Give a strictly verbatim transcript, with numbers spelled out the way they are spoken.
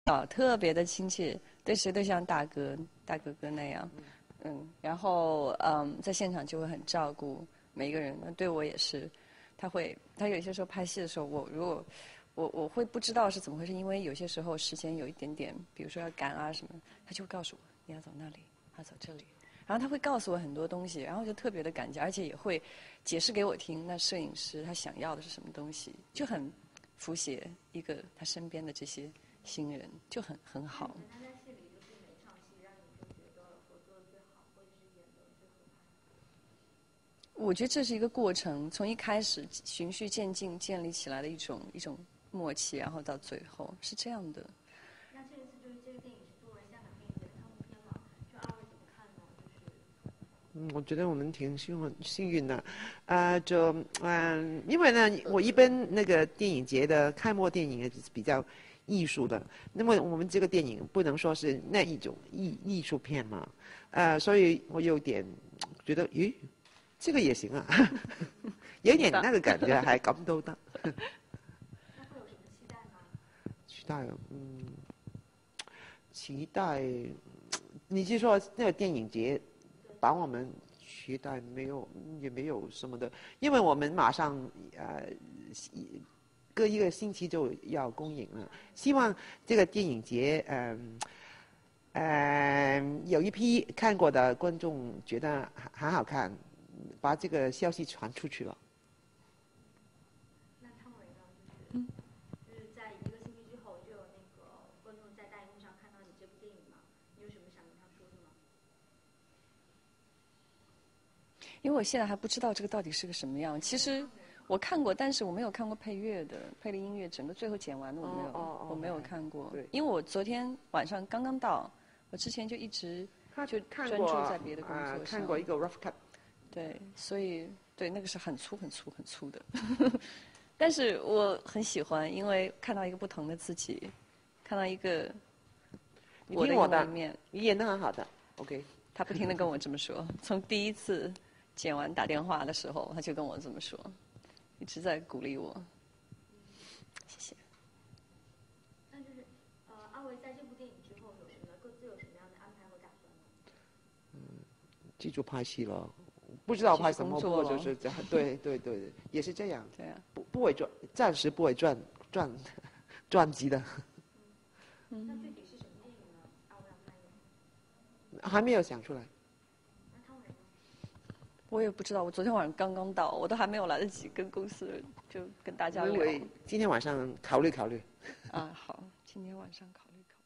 啊，特别的亲切，对谁都像大哥、大哥哥那样。嗯，然后嗯，在现场就会很照顾每一个人。那对我也是，他会，他有些时候拍戏的时候，我如果我我会不知道是怎么回事，因为有些时候时间有一点点，比如说要赶啊什么，他就会告诉我你要走那里，要走这里，然后他会告诉我很多东西，然后就特别的感激，而且也会解释给我听。那摄影师他想要的是什么东西，就很符写一个他身边的这些新人，就很很好。 他在戏里就是哪场戏让你就觉得合作的最好，或者是演的最合拍？ 我觉得这是一个过程，从一开始循序渐进建立起来的一种一种默契，然后到最后是这样的。 那这一次就是这个电影是作为香港电影节的开幕片嘛？就二位怎么看呢？就是嗯，我觉得我们挺幸运幸运的，啊、就嗯、因为呢，我一般那个电影节的开幕电影也是比较艺术的，那么我们这个电影不能说是那一种艺艺术片嘛，呃，所以我有点觉得，咦，这个也行啊，有一点那个感觉，还感到的。 那会有什么期待吗？ 期待，嗯，期待，你是说那个电影节把我们期待没有也没有什么的，因为我们马上呃隔一个星期就要公映了，希望这个电影节嗯。呃，有一批看过的观众觉得很好看，把这个消息传出去了。 那汤唯呢？就是就是在一个星期之后就有那个观众在大荧幕上看到你这部电影嘛？你有什么想跟他说的吗？ 因为我现在还不知道这个到底是个什么样。其实我看过，但是我没有看过配乐的，配的音乐，整个最后剪完的我没有， 哦哦哦我没有看过。 对因为我昨天晚上刚刚到，我之前就一直就专注在别的工作上。 呃、看过一个 rough cut。 对，所以对那个是很粗很粗很粗的，但是我很喜欢，因为看到一个不同的自己，看到一个我的我的一面。 你演得很好的 ，OK。 他不停的跟我这么说，从第一次剪完打电话的时候，他就跟我这么说，一直在鼓励我。谢谢。 那就是呃，二位在这部电影之后有什么各自有什么样的安排和打算呢？ 记住拍戏了，不知道拍什么，不过继续工作就是这样，对对对对，也是这样。 对啊。 不不会赚，暂时不会赚赚赚级的。 那具体是什么电影呢？二位要拍的？ 还没有想出来。 那汤唯呢？ 我也不知道，我昨天晚上刚刚到，我都还没有来得及跟公司就跟大家聊。 因为今天晚上考虑考虑。 啊，好，今天晚上考虑考虑。